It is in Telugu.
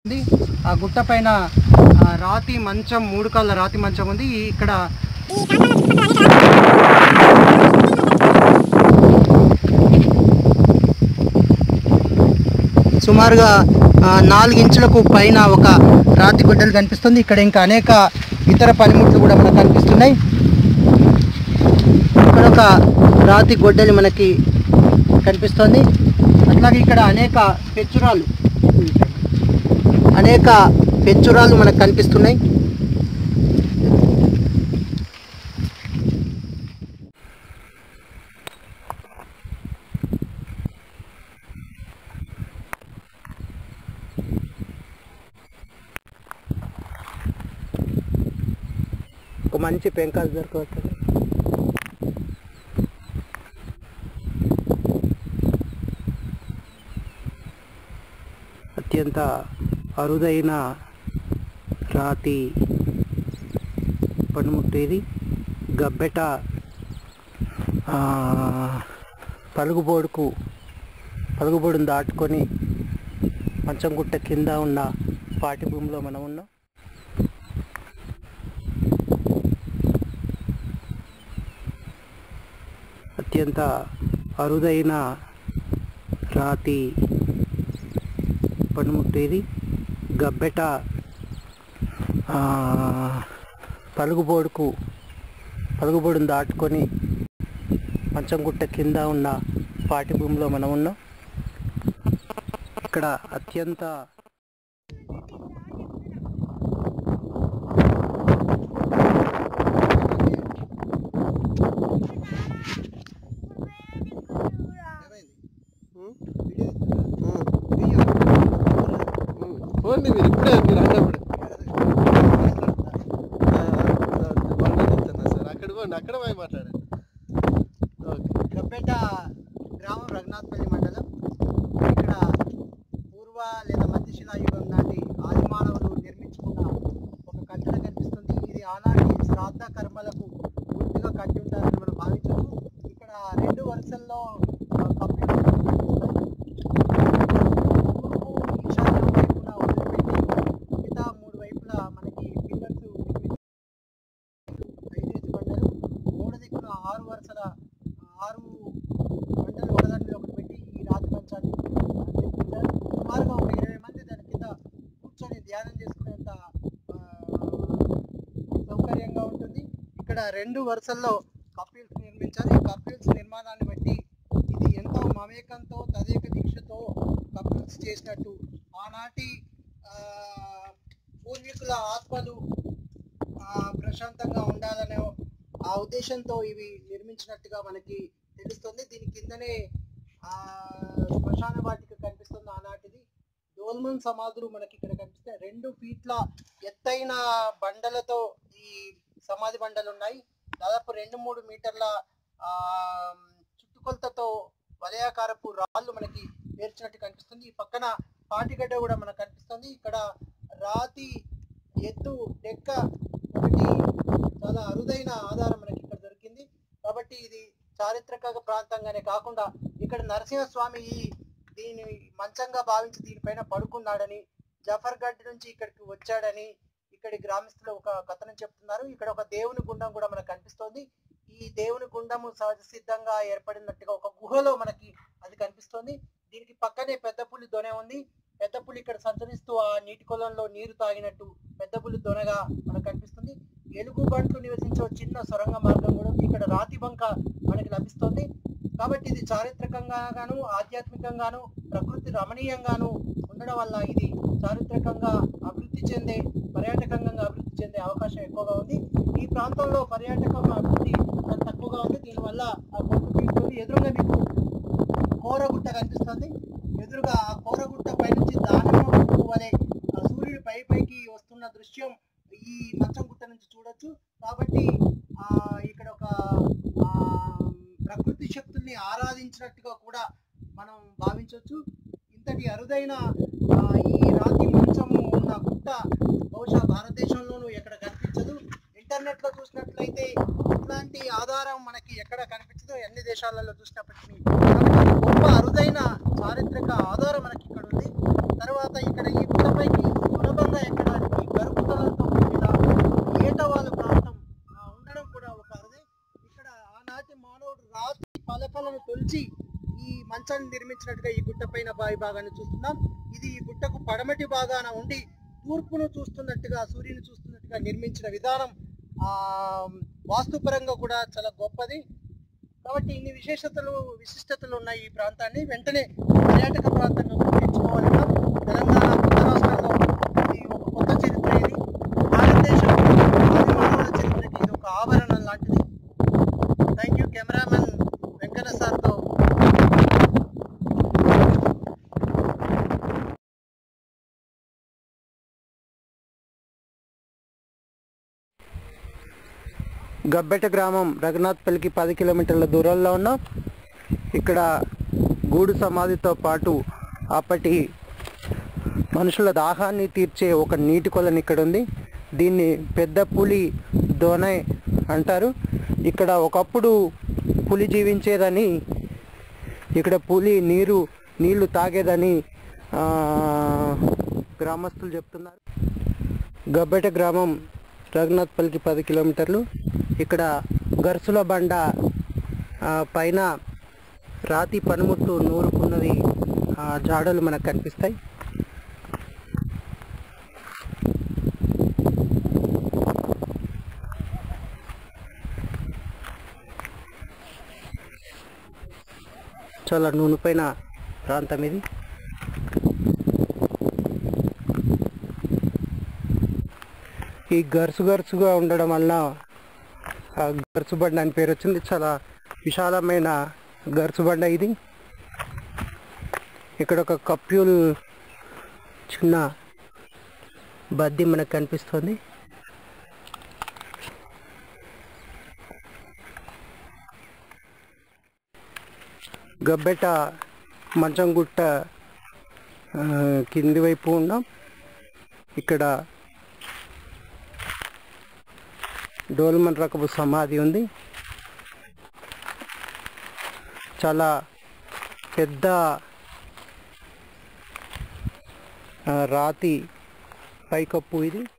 ఆ గుట్ట పైన రాతి మంచం, 3 కాళ్ళ రాతి మంచం ఉంది. ఇక్కడ సుమారుగా 4 ఇంచులకు పైన ఒక రాతి గుడ్డలు కనిపిస్తుంది. ఇక్కడ ఇంకా అనేక ఇతర పనిముట్లు కూడా మనకు కనిపిస్తున్నాయి. ఇక్కడ ఒక రాతి గొడ్డలి మనకి కనిపిస్తుంది. అట్లాగే ఇక్కడ అనేక పెచ్చురాలు మనకు కనిపిస్తున్నాయి. ఒక మంచి పెంకాలు దొరకవచ్చు. అత్యంత అరుదైన రాతి పనిముట్టు ఇది. గబ్బెట పలుగుబోడును దాటుకొని మంచంగుట్ట కింద ఉన్న పాటి భూమిలో మనం ఉన్నాం. అత్యంత అరుదైన రాతి పనిముట్టు ఇది. గబ్బెట పలుగుబోడును దాటుకొని మంచంగుట్ట కింద ఉన్న పాటి భూమిలో మనం ఉన్నాం. ఇక్కడ అత్యంత మీరు ఇప్పుడే మీరు అన్నప్పుడు సార్ అక్కడ మాట్లాడండి. గబ్బెట గ్రామం, రఘునాథపల్లి మండలం. ఇక్కడ పూర్వ లేదా మధ్యశిలాయుగం నాటి ఆది మానవులు నిర్మించుకున్న ఒక కట్టడం కనిపిస్తుంది. ఇది ఆనాటి శ్రాద్ధ కర్మలకు పూర్తిగా కట్టి ఉంటారని మనం భావించవచ్చు. ఇక్కడ 2 వరుసల్లో కప్పులు ఈశాన్యం వైపున వదిలిపెట్టి మిగతా 3 వైపులా మనకి పిల్లర్స్ 5 బండలు, 3 దిక్కున 6 వరుసల 6 బండలు ఒకదాని మీద ఒకటి పెట్టి ఈ రాతి మంచాన్ని నిర్మించారు. సుమారుగా ఒక 20 మంది దాని కింద కూర్చొని ధ్యానం చేసుకునేంత సౌకర్యంగా ఉంటుంది. ఇక్కడ 2 వరుసల్లో కపిల్స్ నిర్మించారు. ఈ కపిల్స్ నిర్మాణాన్ని బట్టి ఇది ఎంతో మమేకంతో, తదేక దీక్షతో కపిల్స్ చేసినట్టు, ఆనాటి పూర్వీకుల ఆత్మలు ప్రశాంతంగా ఉండాలనే ఆ ఉద్దేశంతో ఇవి నిర్మించినట్టుగా మనకి తెలుస్తుంది. దీని కిందనే శ్మశాన వాటిక కనిపిస్తుంది ఆనాటిది. డోల్మన్ సమాధులు మనకి ఇక్కడ కనిపిస్తాయి. 2 ఫీట్ల ఎత్తైన బండలతో ఈ సమాధి బండలు ఉన్నాయి. దాదాపు 2-3 మీటర్ల చుట్టుకొలతతో వలయాకారపు రాళ్ళు మనకి పేర్చినట్టు కనిపిస్తుంది. ఈ పక్కన పాటిగడ్డ కూడా మనకు కనిపిస్తుంది. ఇక్కడ రాతి ఎత్తు డెక్క ఒకటి చాలా అరుదైన ఆధారం మనకి ఇక్కడ దొరికింది. కాబట్టి ఇది చారిత్రక ప్రాంతంగానే కాకుండా ఇక్కడ నరసింహస్వామి దీన్ని మంచంగా భావించి దీనిపైన పడుకున్నాడని, జఫర్గఢ్ నుంచి ఇక్కడికి వచ్చాడని ఇక్కడి గ్రామస్తులు ఒక కథనం చెప్తున్నారు. ఇక్కడ ఒక దేవుని గుండం కూడా మనకు కనిపిస్తోంది. ఈ దేవుని గుండము సహజ సిద్ధంగా ఏర్పడినట్టుగా ఒక గుహలో మనకి అది కనిపిస్తోంది. దీనికి పక్కనే పెద్ద పులి దొనె ఉంది. పెద్ద పులి ఇక్కడ సంచరిస్తూ ఆ నీటి కొలంలో నీరు తాగినట్టు పెద్ద పులి దొనగా మనకు కనిపిస్తుంది. ఎలుగుబంట్లు నివసించే చిన్న సొరంగ మార్గం కూడా ఇక్కడ రాతి బంక మనకి లభిస్తుంది. కాబట్టి ఇది చారిత్రకంగాను, ఆధ్యాత్మికంగాను, ప్రకృతి రమణీయంగాను ఉండడం వల్ల ఇది చారిత్రకంగా పర్యాటకంగా అభివృద్ధి చెందే అవకాశం ఎక్కువగా ఉంది. ఈ ప్రాంతంలో పర్యాటకం అభివృద్ధి తక్కువగా ఉంది. దీనివల్ల ఆ గొంతు పీకుతుంది. ఎదురుగా మీకు కోరగుట్ట కనిపిస్తుంది. ఎదురుగా ఆ కోరగుట్ట పైనుంచి దానమ్మ వలె సూర్యుడు పైకి వస్తున్న దృశ్యం ఈ మంచంగుట్ట నుంచి చూడొచ్చు. కాబట్టి ఇక్కడ ఒక ప్రకృతి శక్తుల్ని ఆరాధించినట్టుగా కూడా మనం భావించవచ్చు. ఇంతటి అరుదైన ఈ రాతి మంచము ఉన్న గుట్ట బహుశా భారతదేశంలోనూ ఎక్కడ కనిపించదు. ఇంటర్నెట్లో చూసినట్లయితే ఇట్లాంటి ఆధారం మనకి ఎక్కడ కనిపించదు. అన్ని దేశాలలో చూసినప్పటికీ గొప్ప అరుదైన చారిత్రక ఆధారం మనకి ఇక్కడ ఉంది. తర్వాత ఇక్కడ ఈ గుట్టపైకి ఈ మంచాన్ని నిర్మించినట్టుగా ఈ గుట్ట పైన భాగాన్ని చూస్తున్నాం. ఇది ఈ గుట్టకు పడమటి భాగాన ఉండి తూర్పును చూస్తున్నట్టుగా, సూర్యుని చూస్తున్నట్టుగా నిర్మించిన విధానం వాస్తుపరంగా కూడా చాలా గొప్పది. కాబట్టి ఇన్ని విశిష్టతలు ఉన్న ఈ ప్రాంతాన్ని వెంటనే పర్యాటక ప్రాంతంగా గుర్తించుకోవాలి. తెలంగాణ కొత్త రాష్ట్రంలో ఇది ఒక కొత్త చరిత్ర. ఇది భారతదేశం మానవుల చరిత్రకి ఇది ఒక ఆభరణం లాంటిది. Thank you. కెమెరామెన్ వెంకన్న సార్తో గబ్బెట గ్రామం రఘునాథ్పల్లికి 10 కిలోమీటర్ల దూరంలో ఉన్నాం. ఇక్కడ గూడు సమాధితో పాటు అప్పటి మనుషుల దాహాన్ని తీర్చే ఒక నీటి కొలను ఇక్కడ ఉంది. దీన్ని పెద్ద పులి దోనై అంటారు. ఇక్కడ ఒకప్పుడు పులి జీవించేదని, ఇక్కడ పులి నీళ్లు తాగేదని గ్రామస్తులు చెప్తున్నారు. గబ్బెట గ్రామం రఘునాథ్పల్లికి 10 కిలోమీటర్లు. ఇక్కడ గర్సుల బండ పైన రాతి పనిముట్టు నూరుకున్నది జాడలు మనకు కనిపిస్తాయి. చాలా నూనెపైన ప్రాంతం ఇది. ఈ గరుసుగా ఉండడం వల్ల గరుసు బండ అని పేరు వచ్చింది. చాలా విశాలమైన గరుసు బండ ఇది. ఇక్కడ ఒక కప్యూల్ చిన్న బద్ది మనకు కనిపిస్తుంది. గబ్బెట మంచంగుట్ట కింది వైపు ఉన్నాం. ఇక్కడ డోల్మన్ రకపు సమాధి ఉంది. చాలా పెద్ద రాతి పైకప్పు ఇది.